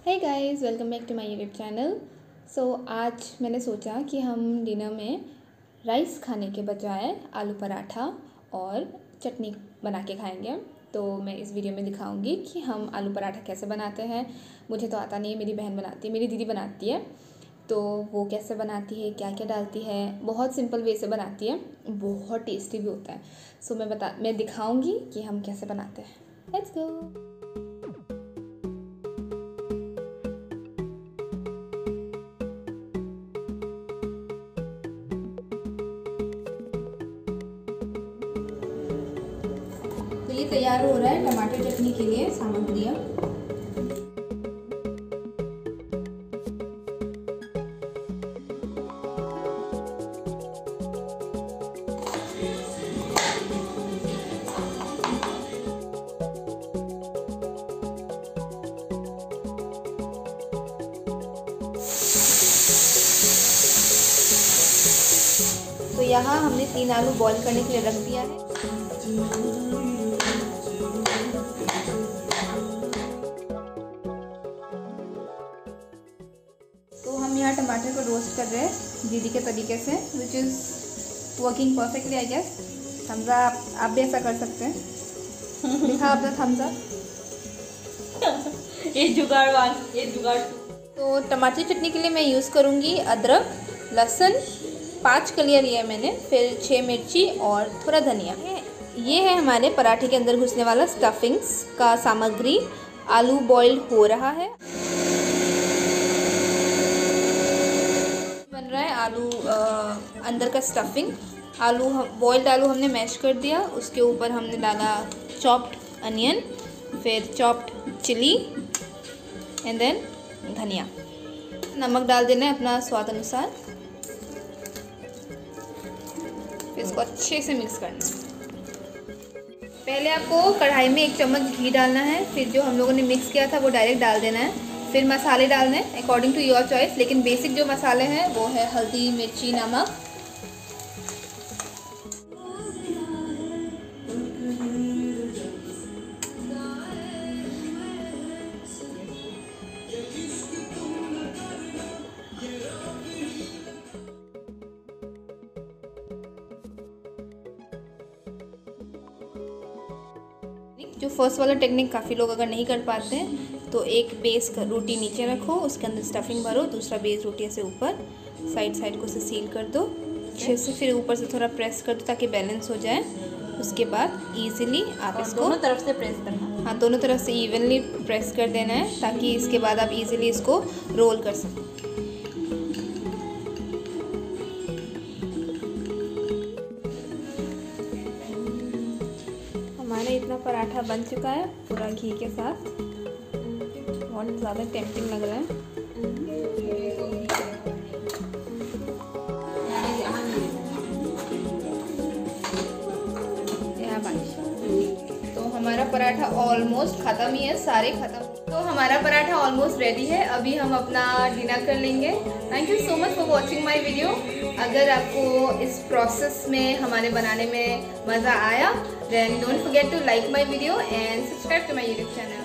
Hey guys, welcome back to my YouTube channel. आज मैंने सोचा कि हम डिनर में राइस खाने के बजाय आलू पराठा और चटनी बना के खाएंगे। तो मैं इस वीडियो में दिखाऊंगी कि हम आलू पराठा कैसे बनाते हैं। मुझे तो आता नहीं है, मेरी बहन बनाती है, मेरी दीदी बनाती है। तो वो कैसे बनाती है, क्या क्या डालती है, बहुत सिंपल वे से बनाती है, बहुत टेस्टी भी होता है। मैं दिखाऊँगी कि हम कैसे बनाते हैं। Let's go. तो ये तैयार हो रहा है टमाटर चटनी के लिए सामग्रियाँ। तो यहाँ हमने 3 आलू बॉईल करने के लिए रख दिया है। तो हम यहाँ टमाटर को रोस्ट कर रहे हैं दीदी के तरीके से, which is working perfectly I guess. Thumbs up, आप भी ऐसा कर सकते हैं। दिखा अपना थम्स अप। ये जुगाड़। तो टमाटर चटनी के लिए मैं यूज़ करूँगी अदरक, लहसुन, 5 कलियाँ लिया मैंने, फिर 6 मिर्ची और थोड़ा धनिया। ये है हमारे पराठे के अंदर घुसने वाला स्टफिंग्स का सामग्री। आलू बॉइल्ड हो रहा है, बन रहा है आलू अंदर का स्टफिंग। बॉइल्ड आलू हमने मैश कर दिया, उसके ऊपर हमने डाला चॉप्ड अनियन, फिर chopped chilli and then dhania. नमक डाल देना है अपना स्वाद अनुसार, फिर इसको अच्छे से मिक्स करना है। पहले आपको कढ़ाई में 1 चम्मच घी डालना है, फिर जो हम लोगों ने मिक्स किया था वो डायरेक्ट डाल देना है, फिर मसाले डालने हैं अकॉर्डिंग टू योर चॉइस। लेकिन बेसिक जो मसाले हैं वो है हल्दी, मिर्ची, नमक। जो फर्स्ट वाला टेक्निक काफ़ी लोग अगर नहीं कर पाते हैं तो एक बेस का रोटी नीचे रखो, उसके अंदर स्टफिंग भरो, दूसरा बेस रोटी ऐसे ऊपर साइड को से सील कर दो अच्छे से, फिर ऊपर से थोड़ा प्रेस कर दो ताकि बैलेंस हो जाए। उसके बाद इजीली आप इसको दोनों तरफ से प्रेस करना। हाँ, दोनों तरफ से इवनली प्रेस कर देना है ताकि इसके बाद आप इजीली इसको रोल कर सको। हमारा इतना पराठा बन चुका है पूरा घी के साथ, बहुत ज़्यादा टेम्पटिंग लग रहा है। तो हमारा पराठा ऑलमोस्ट ख़त्म ही है, सारे ख़त्म। तो हमारा पराठा ऑलमोस्ट रेडी है, अभी हम अपना डिनर कर लेंगे। Thank you so much for watching my video. अगर आपको इस प्रोसेस में हमारे बनाने में मज़ा आया, then don't forget to like my video and subscribe to my YouTube channel.